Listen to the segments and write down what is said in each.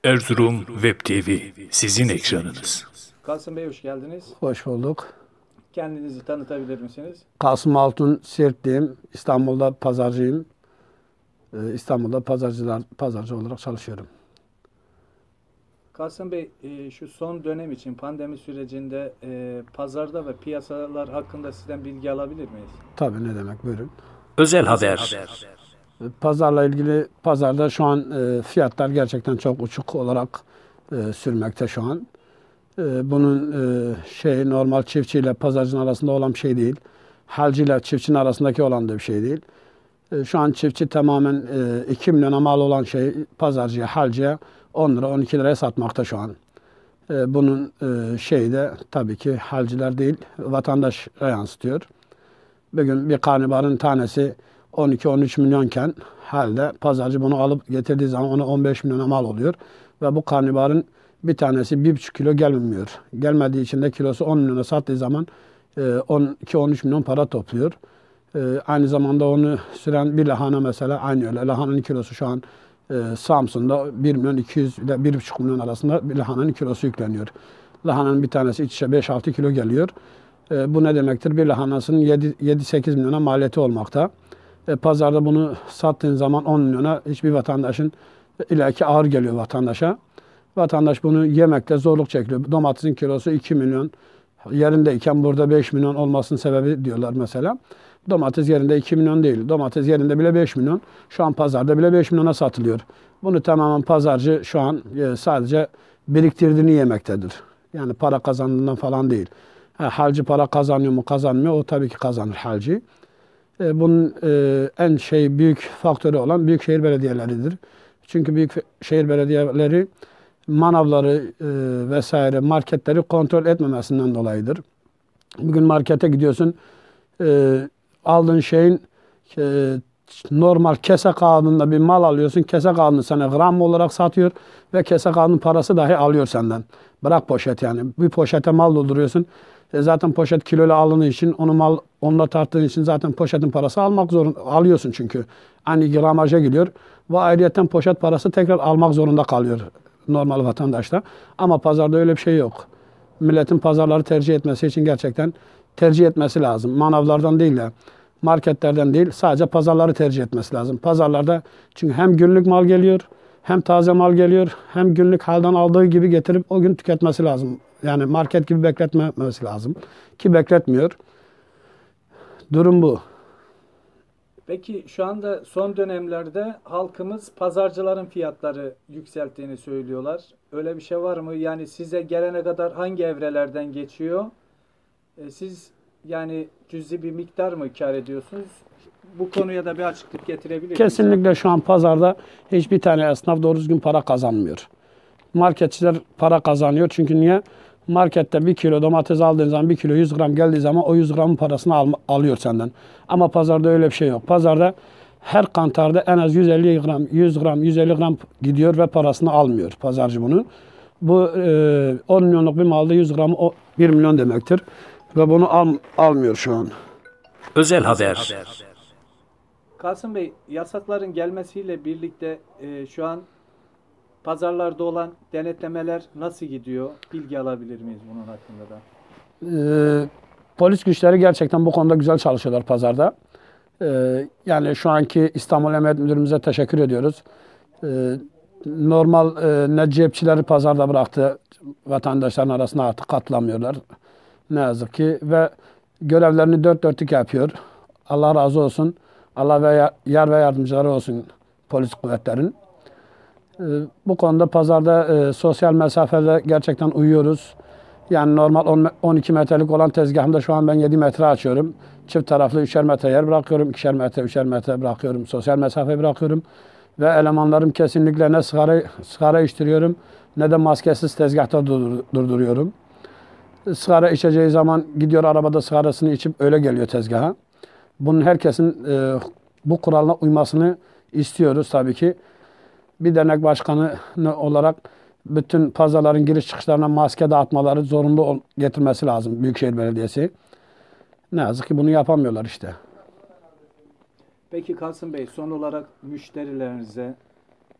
Erzurum Web TV sizin ekranınız. Kasım Bey hoş geldiniz. Hoş bulduk. Kendinizi tanıtabilir misiniz? Kasım Altun Sirtliyim. İstanbul'da pazarcıyım. İstanbul'da pazarcı olarak çalışıyorum. Kasım Bey, şu son dönem için pandemi sürecinde pazarda ve piyasalar hakkında sizden bilgi alabilir miyiz? Tabii, ne demek, buyurun. Özel haber. Pazarla ilgili, pazarda şu an fiyatlar gerçekten çok uçuk olarak sürmekte şu an. Bunun normal çiftçiyle pazarcının arasında olan bir şey değil. Halcıyla çiftçinin arasındaki olan da bir şey değil. Şu an çiftçi tamamen 2 milyona mal olan şey pazarcıya, halcıya 10 lira, 12 liraya satmakta şu an. Bunun şeyi de tabii ki halciler değil, vatandaşa yansıtıyor. Bugün bir karnabaharın tanesi 12-13 milyonken halde pazarcı bunu alıp getirdiği zaman ona 15 milyona mal oluyor. Ve bu karnabaharın bir tanesi 1,5 kilo gelmiyor. Gelmediği için de kilosu 10 milyona sattığı zaman 12-13 milyon para topluyor. Aynı zamanda onu süren bir lahana mesela aynı öyle. Lahananın kilosu şu an Samsun'da 1 milyon 200 ile 1,5 milyon arasında bir lahananın kilosu yükleniyor. Lahananın bir tanesi iç içe 5-6 kilo geliyor. Bu ne demektir? Bir lahanasının 7-8 milyona maliyeti olmakta. Pazarda bunu sattığın zaman 10 milyona hiçbir vatandaşın ilaki ağır geliyor vatandaşa. Vatandaş bunu yemekte zorluk çekiyor. Domatesin kilosu 2 milyon. Yerindeyken burada 5 milyon olmasının sebebi diyorlar mesela. Domates yerinde 2 milyon değil. Domates yerinde bile 5 milyon. Şu an pazarda bile 5 milyona satılıyor. Bunu tamamen pazarcı şu an sadece biriktirdiğini yemektedir. Yani para kazandığından falan değil. Halcı para kazanıyor mu kazanmıyor, o tabii ki kazanır halcı. Bunun en büyük faktörü olan büyükşehir belediyeleridir. Çünkü büyükşehir belediyeleri manavları vesaire marketleri kontrol etmemesinden dolayıdır. Bugün markete gidiyorsun, aldığın şeyin normal kese kağıdında bir mal alıyorsun. Kese kağıdını sana gram olarak satıyor ve kese kağıdının parası dahi alıyor senden. Bırak poşet yani. Bir poşete mal dolduruyorsun. Zaten poşet kiloyla alındığı için onunla tarttığın için zaten poşetin parası almak zorunda alıyorsun çünkü. Aynı gramaja geliyor. Ve ayrıyeten poşet parası tekrar almak zorunda kalıyor normal vatandaşta. Ama pazarda öyle bir şey yok. Milletin pazarları tercih etmesi için gerçekten tercih etmesi lazım. Manavlardan değil de, marketlerden değil, sadece pazarları tercih etmesi lazım. Pazarlarda çünkü hem günlük mal geliyor, hem taze mal geliyor, hem günlük halden aldığı gibi getirip o gün tüketmesi lazım. Yani market gibi bekletmemesi lazım. Ki bekletmiyor. Durum bu. Peki şu anda son dönemlerde halkımız pazarcıların fiyatları yükselttiğini söylüyorlar. Öyle bir şey var mı? Yani size gelene kadar hangi evrelerden geçiyor? Siz yani cüzi bir miktar mı kâr ediyorsunuz? Bu konuya da bir açıklık getirebilir misiniz? Kesinlikle şu an pazarda hiçbir tane esnaf doğru düzgün para kazanmıyor. Marketçiler para kazanıyor. Çünkü niye? Markette 1 kilo domates aldığın zaman 1 kilo 100 gram geldiği zaman o 100 gramın parasını alıyor senden. Ama pazarda öyle bir şey yok. Pazarda her kantarda en az 150 gram, 100 gram, 150 gram gidiyor ve parasını almıyor pazarcı bunu. Bu 10 milyonluk bir malda 100 gram 1 milyon demektir. Ve bunu almıyor şu an. Özel haber. Kasım Bey, yasakların gelmesiyle birlikte şu an pazarlarda olan denetlemeler nasıl gidiyor? Bilgi alabilir miyiz bunun hakkında da? Polis güçleri gerçekten bu konuda güzel çalışıyorlar pazarda. Yani şu anki İstanbul Emniyet Müdürümüze teşekkür ediyoruz. Normal ne cepçileri pazarda bıraktı. Vatandaşların arasında artık katılamıyorlar. Ne yazık ki. Ve görevlerini dört dörtlük yapıyor. Allah razı olsun. Allah ve yar ve yardımcıları olsun polis kuvvetlerin. Bu konuda pazarda sosyal mesafede gerçekten uyuyoruz. Yani normal 12 metrelik olan tezgahımda şu an ben 7 metre açıyorum. Çift taraflı 3'er metre yer bırakıyorum. 2'şer metre, 3'er metre bırakıyorum. Sosyal mesafe bırakıyorum. Ve elemanlarım kesinlikle ne sigara içtiriyorum ne de maskesiz tezgahta durduruyorum. Sigara içeceği zaman gidiyor arabada sigarasını içip öyle geliyor tezgaha. Bunun herkesin bu kuralına uymasını istiyoruz tabii ki. Bir dernek başkanı olarak bütün pazarların giriş çıkışlarına maske dağıtmaları zorunlu getirmesi lazım Büyükşehir Belediyesi. Ne yazık ki bunu yapamıyorlar işte. Peki Kasım Bey, son olarak müşterilerinize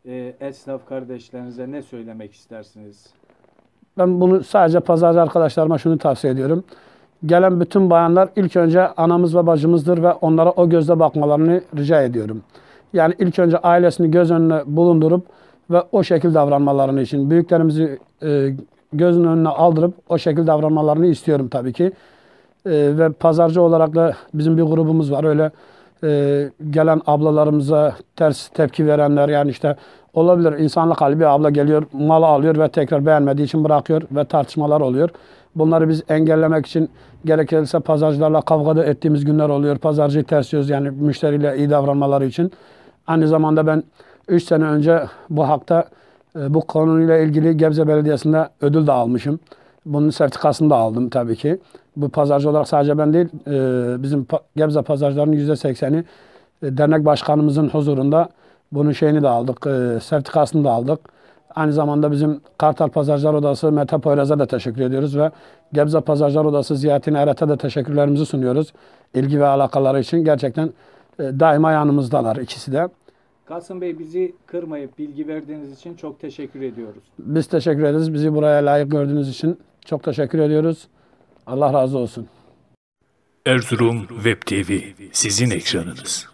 esnaf kardeşlerinize ne söylemek istersiniz? Ben bunu sadece pazarcı arkadaşlarıma şunu tavsiye ediyorum. Gelen bütün bayanlar ilk önce anamız ve bacımızdır ve onlara o gözle bakmalarını rica ediyorum. Yani ilk önce ailesini göz önüne bulundurup ve o şekilde davranmalarını için büyüklerimizi gözünün önüne aldırıp o şekilde davranmalarını istiyorum tabii ki. Ve pazarcı olarak da bizim bir grubumuz var. Öyle gelen ablalarımıza ters tepki verenler, yani işte olabilir, insanlık hali, bir abla geliyor, malı alıyor ve tekrar beğenmediği için bırakıyor ve tartışmalar oluyor. Bunları biz engellemek için gerekirse pazarcılarla kavga da ettiğimiz günler oluyor. Pazarcıyı tersliyoruz, yani müşteriyle iyi davranmaları için. Aynı zamanda ben 3 sene önce bu hakta bu konuyla ilgili Gebze Belediyesi'nde ödül de almışım. Bunun sertifikasını da aldım tabii ki. Bu pazarcı olarak sadece ben değil, bizim Gebze pazarcılarının %80'i dernek başkanımızın huzurunda bunun şeyini de aldık, sertifikasını da aldık. Aynı zamanda bizim Kartal Pazarcılar Odası Mete Poyraz'a da teşekkür ediyoruz ve Gebze Pazarcılar Odası Ziyaettin Eret'e de teşekkürlerimizi sunuyoruz. İlgi ve alakaları için gerçekten daima yanımızdalar ikisi de. Kasım Bey, bizi kırmayıp bilgi verdiğiniz için çok teşekkür ediyoruz. Biz teşekkür ederiz. Bizi buraya layık gördüğünüz için çok teşekkür ediyoruz. Allah razı olsun. Erzurum Web TV sizin ekranınız.